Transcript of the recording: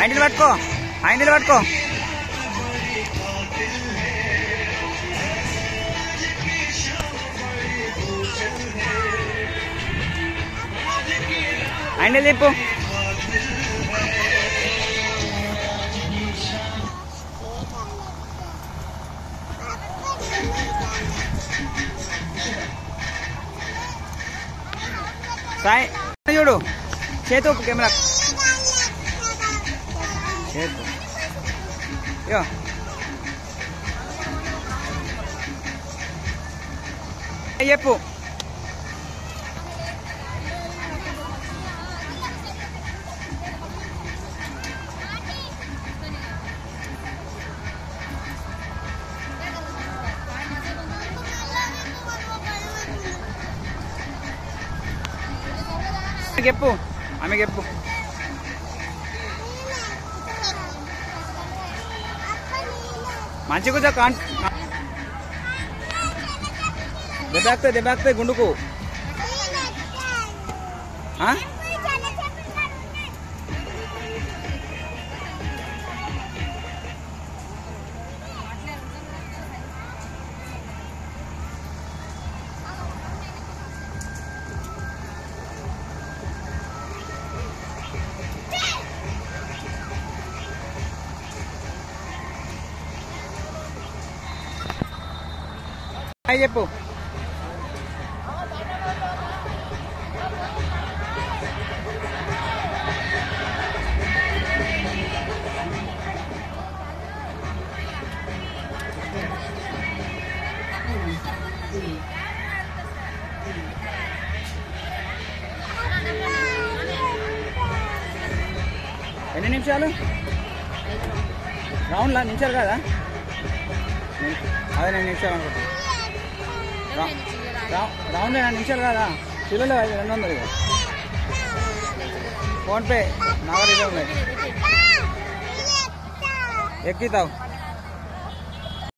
handle పట్టుకో handle పట్టుకో handle తిప్పు సాయి చూడు చేతు కెమెరా చేతు యో చెప్పు చెప్పు ఆమె చెప్పు మంచి కొంచెం దెబ్బ గుండుకు చెప్పు ఎన్ని నిమిషాలు రౌండ్లా నిమిషాలు కదా అదే 2 నిమిషాలు అనుకుంటా రౌండ్ 2 నిమిషాలు కదా పిల్లలు 200 ఫోన్పే నా దగ్గర ఎక్కితావు